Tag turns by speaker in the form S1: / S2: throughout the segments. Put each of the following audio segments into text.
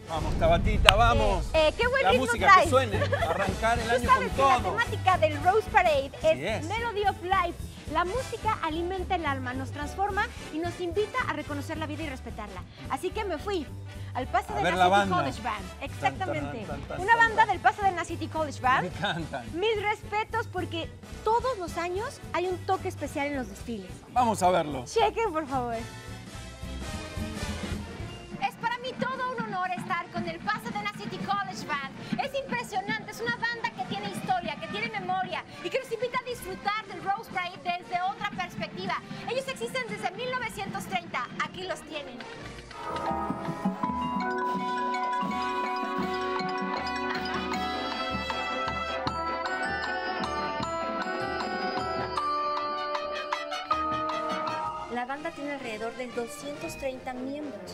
S1: Vamos, Tabatita, vamos.
S2: ¿Qué buen
S1: La
S2: ritmo
S1: música
S2: traes?
S1: que suene, arrancar el
S2: Tú
S1: año
S2: sabes
S1: con
S2: que la
S1: todo.
S2: temática del Rose Parade es
S1: es.
S2: Melody of Life. La música alimenta el alma, nos transforma y nos invita a reconocer la vida y respetarla. Así que me fui al Pasadena City College Band. Exactamente. Una banda del Pasadena City College Band.
S1: Me encantan.
S2: Mis respetos porque todos los años hay un toque especial en los desfiles.
S1: Vamos a verlo.
S2: Chequen, por favor. Es para mí todo un honor estar con el Pasadena City College Band. Es impresionante, es una banda que tiene historia, que tiene memoria y que nos invita a disfrutar del Rose Parade desde otra perspectiva. Ellos existen desde 1930, aquí los tienen. La banda tiene alrededor de 230 miembros.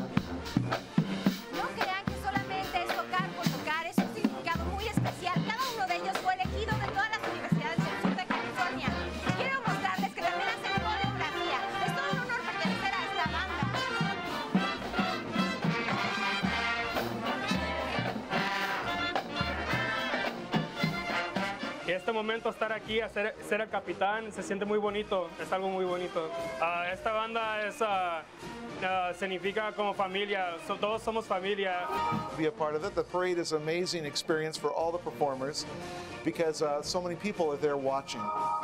S2: No crean que solamente es tocar por tocar, es un significado muy especial. Cada uno de ellos fue elegido de todas las universidades del sur de California. Quiero mostrarles que también hacen coreografía. Es todo un honor pertenecer a esta banda.
S3: Y este momento estar aquí, ser el capitán, se siente muy bonito, es algo muy bonito. Esta banda significa como familia, todos somos familia.
S4: Be a part of it. The parade is an amazing experience for all the performers because so many people are there watching.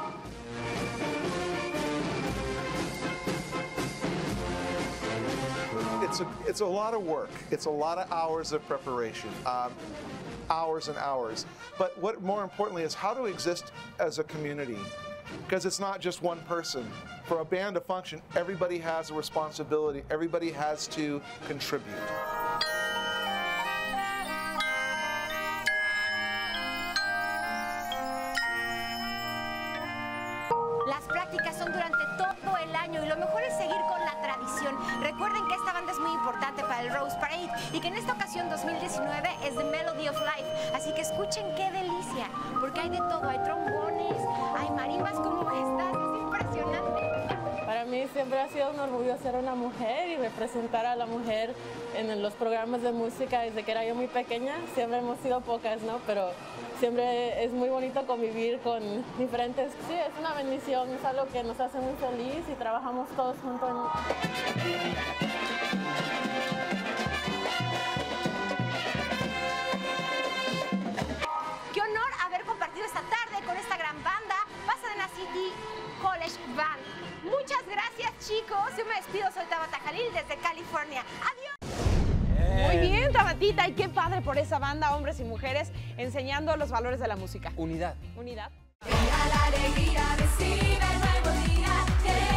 S4: It's a lot of work. It's a lot of hours of preparation. Hours and hours. But what more importantly is how to exist as a community. Because it's not just one person. For a band to function, everybody has a responsibility. Everybody has to contribute.
S2: Las prácticas son durante todo el año y lo mejor es seguir con la tradición. Recuerden que esta banda es muy importante para el Rose Parade y que en esta ocasión 2019 es The Melody of Life. Así que escuchen qué delicia, porque hay de todo, hay trombones, hay marimbas como estas, es impresionante.
S5: Para mí siempre ha sido un orgullo ser una mujer y representar a la mujer en los programas de música desde que era yo muy pequeña. Siempre hemos sido pocas, ¿no? Pero siempre es muy bonito convivir con diferentes. Sí, es una bendición, es algo que nos hace muy feliz y trabajamos todos juntos.
S2: Qué honor haber compartido esta tarde con esta gran banda, Pasadena City College Band. Muchas gracias, chicos. Yo me despido, soy Tabata Jalil desde California. Adiós.
S6: Muy bien, Tabatita, y qué padre por esa banda, hombres y mujeres, enseñando los valores de la música.
S1: Unidad.
S6: Unidad.
S7: La alegría recibe el nuevo día.